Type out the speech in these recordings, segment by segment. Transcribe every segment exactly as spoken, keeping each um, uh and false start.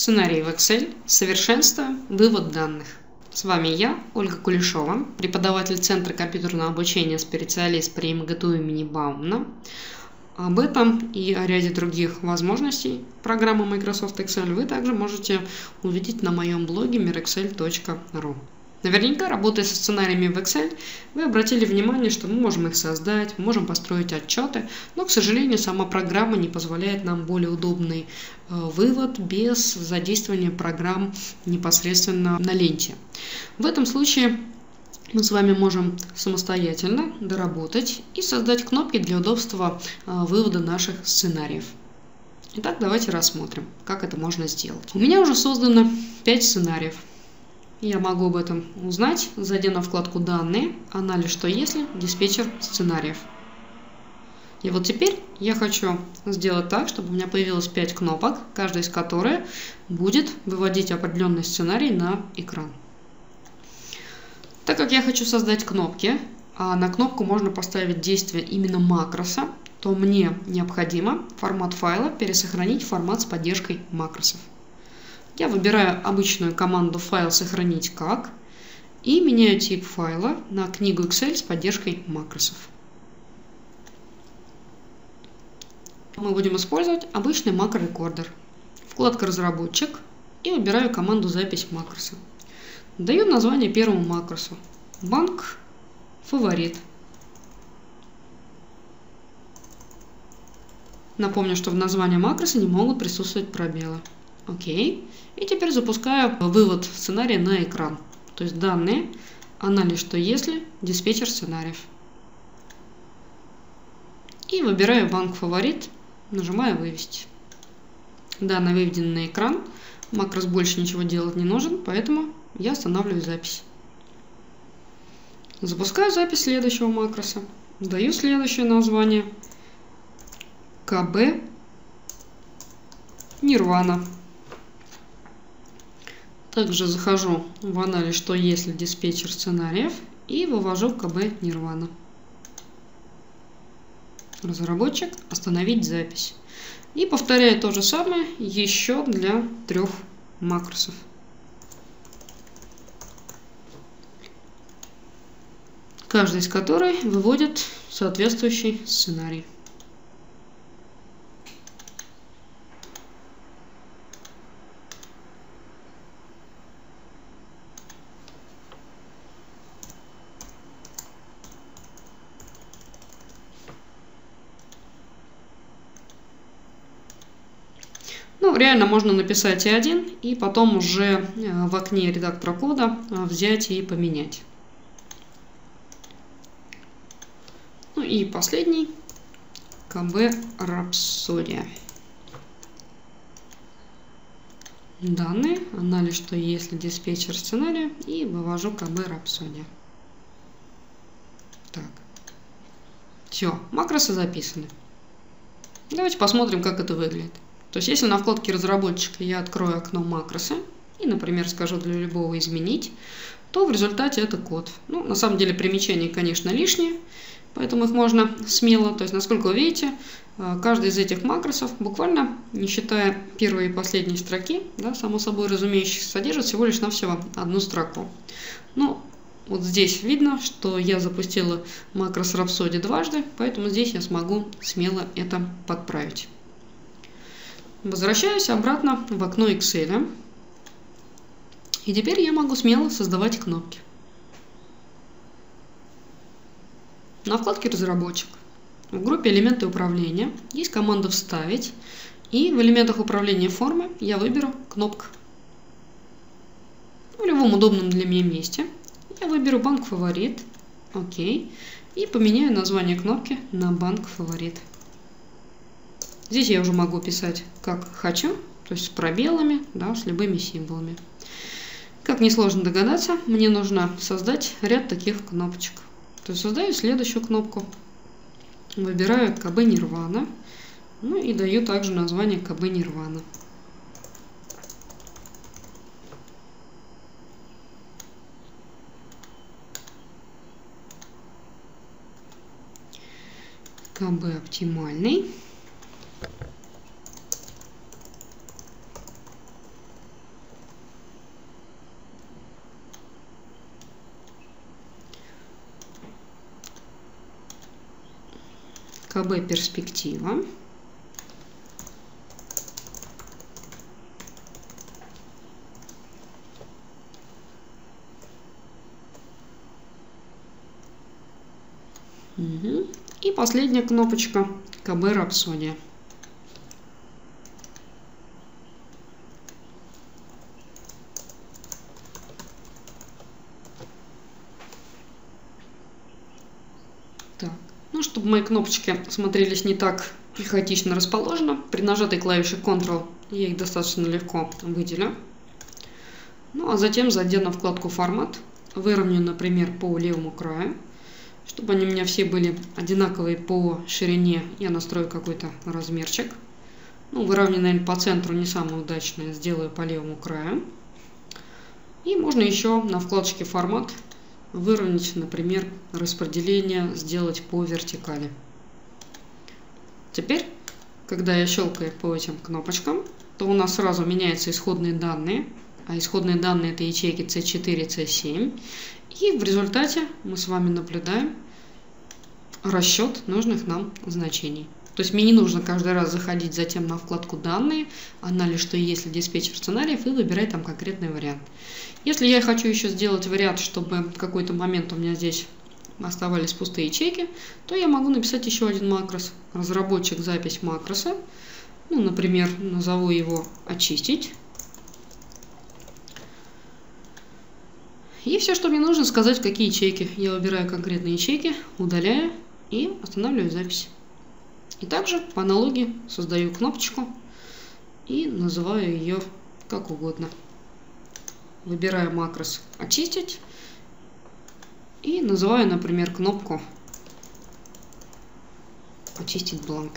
Сценарий в Excel. Совершенствуем вывод данных. С вами я, Ольга Кулешова, преподаватель Центра компьютерного обучения, специалист при МГТУ имени Баумана. Об этом и о ряде других возможностей программы Microsoft Excel вы также можете увидеть на моем блоге мир эксель точка ру. Наверняка, работая со сценариями в Excel, вы обратили внимание, что мы можем их создать, можем построить отчеты, но, к сожалению, сама программа не позволяет нам более удобный вывод без задействования программ непосредственно на ленте. В этом случае мы с вами можем самостоятельно доработать и создать кнопки для удобства вывода наших сценариев. Итак, давайте рассмотрим, как это можно сделать. У меня уже создано пять сценариев. Я могу об этом узнать, зайдя на вкладку «Данные», «Анализ что если», «Диспетчер сценариев». И вот теперь я хочу сделать так, чтобы у меня появилось пять кнопок, каждая из которых будет выводить определенный сценарий на экран. Так как я хочу создать кнопки, а на кнопку можно поставить действие именно макроса, то мне необходимо формат файла пересохранить в формат с поддержкой макросов. Я выбираю обычную команду «Файл сохранить как» и меняю тип файла на книгу Excel с поддержкой макросов. Мы будем использовать обычный макрорекордер. Вкладка «Разработчик» и выбираю команду «Запись макроса». Даю название первому макросу «Банк Фаворит». Напомню, что в названии макроса не могут присутствовать пробелы. Окей. И теперь запускаю вывод сценария на экран. То есть данные, анализ что если, диспетчер сценариев. И выбираю банк Фаворит, нажимаю вывести. Данные выведены на экран. Макрос больше ничего делать не нужен, поэтому я останавливаю запись. Запускаю запись следующего макроса. Даю следующее название. КБ Нирвана. Также захожу в анализ что если, диспетчер сценариев и вывожу КБ Нирвана. Разработчик, остановить запись. И повторяю то же самое еще для трех макросов. Каждый из которых выводит соответствующий сценарий. Ну, реально можно написать и один, и потом уже в окне редактора кода взять и поменять. Ну и последний. КБ Рапсодия. Данные, анализ что если, диспетчер сценария и вывожу КБ Рапсодия. Так. Все, макросы записаны. Давайте посмотрим, как это выглядит. То есть, если на вкладке разработчика я открою окно макросы и, например, скажу для любого изменить, то в результате это код. Ну, на самом деле примечания, конечно, лишние, поэтому их можно смело. То есть, насколько вы видите, каждый из этих макросов, буквально, не считая первой и последней строки, да, само собой разумеющихся, содержит всего лишь навсего одну строку. Ну, вот здесь видно, что я запустила макрос Rhapsody дважды, поэтому здесь я смогу смело это подправить. Возвращаюсь обратно в окно Excel. И теперь я могу смело создавать кнопки. На вкладке «Разработчик» в группе «Элементы управления» есть команда «Вставить». И в элементах управления формы я выберу кнопка. В любом удобном для меня месте я выберу банк Фаворит. Окей. И поменяю название кнопки на банк Фаворит. Здесь я уже могу писать как хочу, то есть с пробелами, да, с любыми символами. Как несложно догадаться, мне нужно создать ряд таких кнопочек. То есть создаю следующую кнопку, выбираю КБ Нирвана, ну и даю также название КБ Нирвана. КБ оптимальный. ка бэ перспектива. Угу. И последняя кнопочка ка бэ Рапсодия. Так. Ну, чтобы мои кнопочки смотрелись не так хаотично расположено, при нажатой клавише контрол я их достаточно легко выделю. Ну, а затем, зайдя на вкладку «Формат», выровняю, например, по левому краю. Чтобы они у меня все были одинаковые по ширине, я настрою какой-то размерчик. Ну, выравнивание, наверное, по центру не самое удачное, сделаю по левому краю. И можно еще на вкладочке «Формат» выровнять, например, распределение, сделать по вертикали. Теперь, когда я щелкаю по этим кнопочкам, то у нас сразу меняются исходные данные. А исходные данные — это ячейки си четыре, си семь. И в результате мы с вами наблюдаем расчет нужных нам значений. То есть мне не нужно каждый раз заходить затем на вкладку «Данные», анализ, что есть ли диспетчер сценариев, и выбирать там конкретный вариант. Если я хочу еще сделать вариант, чтобы в какой-то момент у меня здесь оставались пустые ячейки, то я могу написать еще один макрос. Разработчик, запись макроса. Ну, например, назову его «Очистить». И все, что мне нужно, сказать, какие ячейки. Я выбираю конкретные ячейки, удаляю и останавливаю запись. И также по аналогии создаю кнопочку и называю ее как угодно. Выбираю макрос «Очистить» и называю, например, кнопку «Очистить бланк».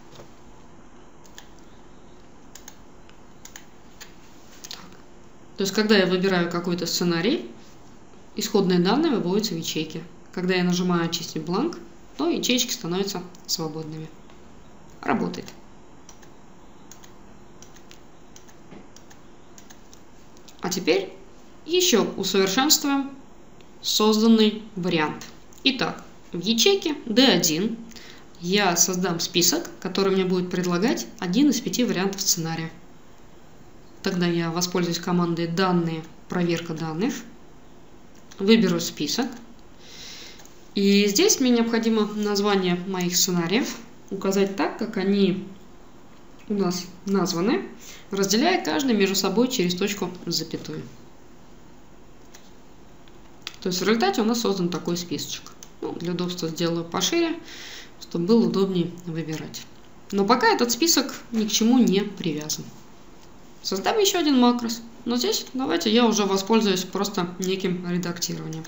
Так. То есть, когда я выбираю какой-то сценарий, исходные данные выводятся в ячейки. Когда я нажимаю «Очистить бланк», то ячейки становятся свободными. Работает. А теперь еще усовершенствуем созданный вариант. Итак, в ячейке ди один я создам список, который мне будет предлагать один из пяти вариантов сценария. Тогда я воспользуюсь командой «Данные», «Проверка данных». Выберу список. И здесь мне необходимо название моих сценариев указать так, как они у нас названы, разделяя каждый между собой через точку с запятой. То есть в результате у нас создан такой списочек. Ну, для удобства сделаю пошире, чтобы было удобнее выбирать. Но пока этот список ни к чему не привязан. Создам еще один макрос. Но здесь давайте я уже воспользуюсь просто неким редактированием.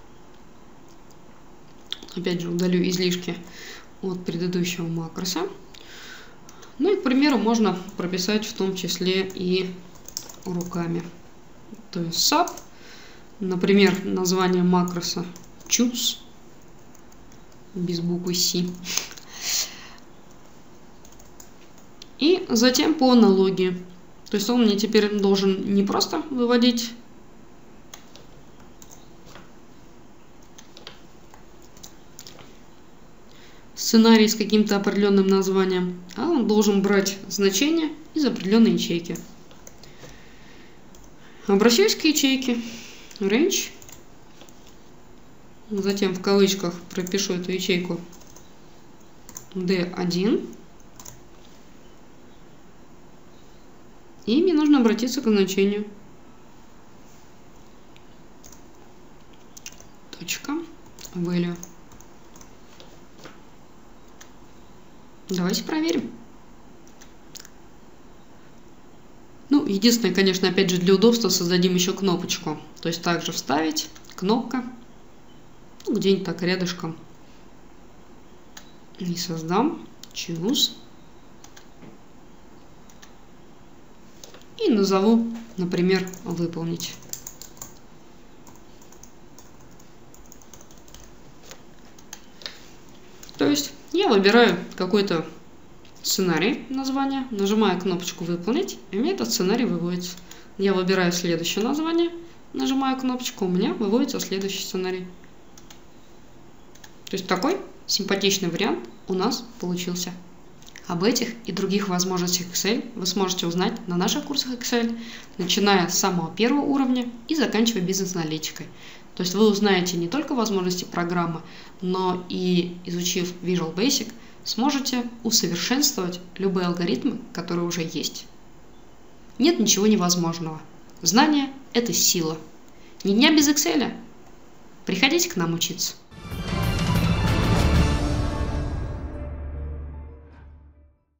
Опять же удалю излишки от предыдущего макроса. Ну и, к примеру, можно прописать в том числе и руками. То есть sub, например, название макроса choose, без буквы C. И затем по аналогии. То есть он мне теперь должен не просто выводить сценарий с каким-то определенным названием, а он должен брать значения из определенной ячейки. Обращаюсь к ячейке range, затем в кавычках пропишу эту ячейку ди один, и мне нужно обратиться к значению точка value. Давайте проверим. Ну, единственное, конечно, опять же, для удобства создадим еще кнопочку. То есть также вставить, кнопка, ну, где-нибудь так рядышком. И создам choose. И назову, например, выполнить. То есть я выбираю какой-то сценарий, название, нажимаю кнопочку «Выполнить», и у меня этот сценарий выводится. Я выбираю следующее название, нажимаю кнопочку, у меня выводится следующий сценарий. То есть такой симпатичный вариант у нас получился. Об этих и других возможностях Excel вы сможете узнать на наших курсах Excel, начиная с самого первого уровня и заканчивая бизнес-аналитикой. То есть вы узнаете не только возможности программы, но и, изучив Visual Basic, сможете усовершенствовать любые алгоритмы, которые уже есть. Нет ничего невозможного. Знание – это сила. Ни дня без Excel. Приходите к нам учиться.